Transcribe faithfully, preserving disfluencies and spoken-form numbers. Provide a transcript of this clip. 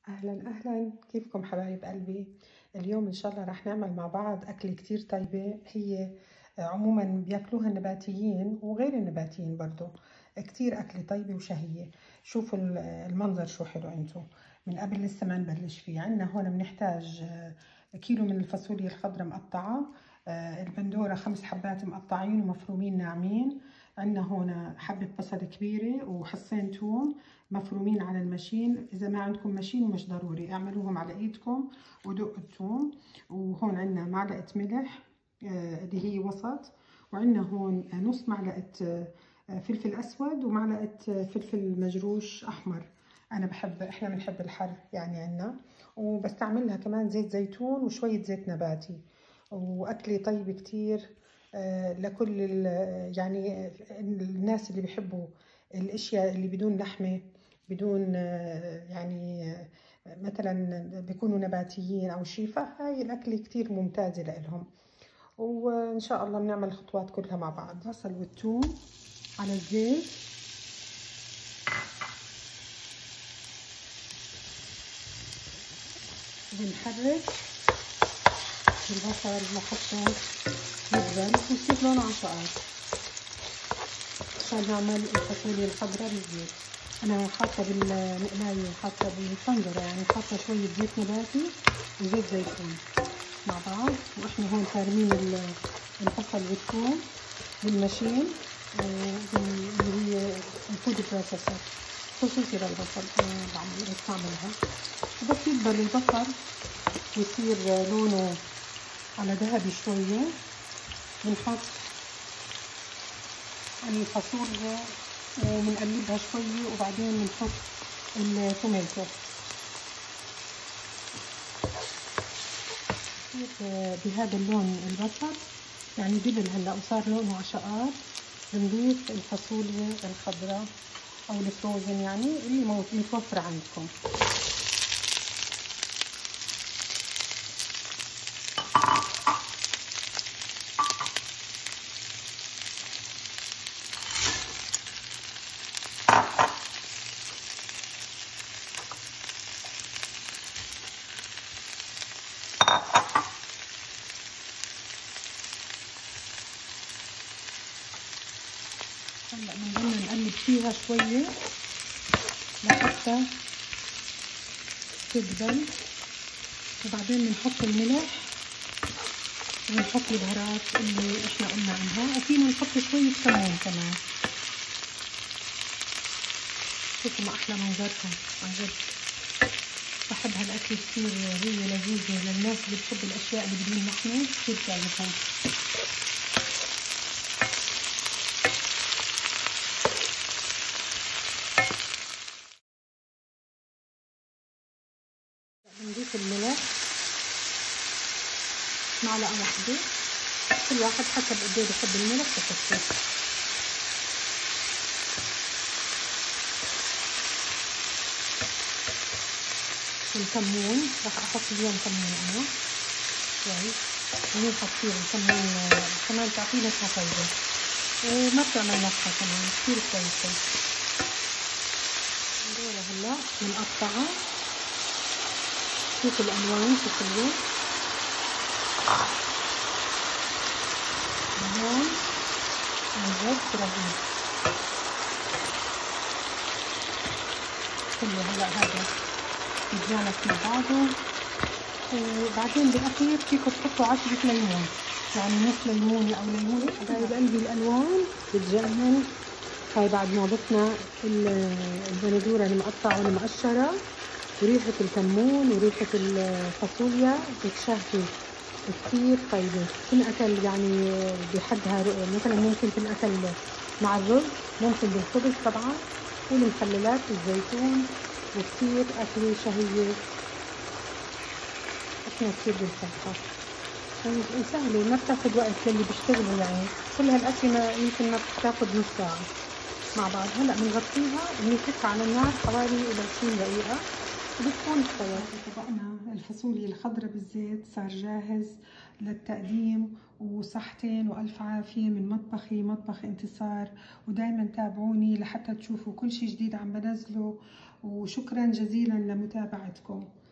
أهلا أهلا، كيفكم حبايب قلبي؟ اليوم إن شاء الله رح نعمل مع بعض أكلة كتير طيبة. هي عموما بياكلوها النباتيين وغير النباتيين برضو. كتير أكلة طيبة وشهية. شوفوا المنظر شو حلو. انتو من قبل لسه ما نبلش فيه، عنا هون بنحتاج كيلو من الفاصوليا الخضراء مقطعة، البندورة خمس حبات مقطعين ومفرومين ناعمين، عنا هون حبة بصل كبيرة وحصين توم مفرومين على الماشين. اذا ما عندكم ماشين مش ضروري، اعملوهم على ايدكم ودقوا الثوم. وهون عندنا معلقه ملح اللي هي وسط، وعندنا هون نص معلقه فلفل اسود ومعلقه فلفل مجروش احمر. انا بحب احنا بنحب الحر يعني عندنا. وبستعملها كمان زيت زيتون وشويه زيت نباتي. واكله طيبه كتير لكل يعني الناس اللي بيحبوا الاشياء اللي بدون لحمه، بدون يعني مثلا بيكونوا نباتيين او شيء. فهاي الاكله كتير ممتازه لإلهم. وان شاء الله بنعمل الخطوات كلها مع بعض. بصل والثوم على الزيت، بنحرك البصل لحتى يدبل ويصير لونه عشقات عشان نعمل الفاصوليا الخضراء بالزيت. انا حاطه بالمقلايه، حاطه بالطنجره، يعني حاطه شويه زيت نباتي وزيت زيتون مع بعض. واحنا هون فارمين البصل والثوم بالماشين اللي هي الفود بروسيسر، خصوصي للبصل بعمل بستعملها. وبس يدبل البصل ويصير لونه على ذهبي شويه، بنحط الفاصوليا وبنقلبها شويه، وبعدين بنحط التوماتو. بهذا اللون البصل يعني دبل هلا وصار لونه عشقات. بنضيف الفاصوليا الخضراء او الفروزن يعني اللي متوفره عندكم. هلا بنضلنا نقلب فيها شويه لحتى تدبل، وبعدين بنحط الملح ونحط البهارات اللي احنا قلنا عنها، وفينا نحط شويه كمون كمان. شوفوا ما احلى منظرها عن جد. بحب هالاكل كثير، هي لذيذه للناس اللي بتحب الاشياء اللي بدون لحمه، كثير بتعجبهم. بنضيف الملح معلقه واحده، كل واحد حسب قد ايه بحب الملح بحطه. الكمون راح احط اليوم كمون انا كويس، منيح كثير الكمون كمان تعطيه نكهه طيبه وما بتعمل نكهه كمان كثير كويسه. البندوره هلا بنقطعها، شوفوا الالوان شو حلوه. هون عن جد رهيب. كله هلا هذا يتجانس مع بعضه، وبعدين بالاخير فيكم تحطوا عصرة ليمون، يعني نص ليمونة او ليمونة. حبايب قلبي الالوان بتجنن. هاي بعد ما ضفنا البندورة المقطعة والمقشرة وريحة الكمون وريحة الفاصوليا بتشهي كتير طيبة. تنأكل يعني بحدها، مثلا ممكن تنأكل مع الرز، ممكن بالخبز طبعا، والمخللات والزيتون، وكتير أكلة شهية. احنا كتير بنحبها وسهلة ما بتاخد وقت للي بيشتغلوا، يعني كل هالأكلة يمكن ما بتاخد نص ساعة مع بعض. هلا بنغطيها وبنتركها على النار حوالي إلى عشرين دقيقة وبتكون استوت. طبقنا الفاصوليا الخضراء بالزيت صار جاهز للتقديم. وصحتين والف عافيه من مطبخي مطبخ انتصار. ودايما تابعوني لحتى تشوفوا كل شي جديد عم بنزله، وشكرا جزيلا لمتابعتكم.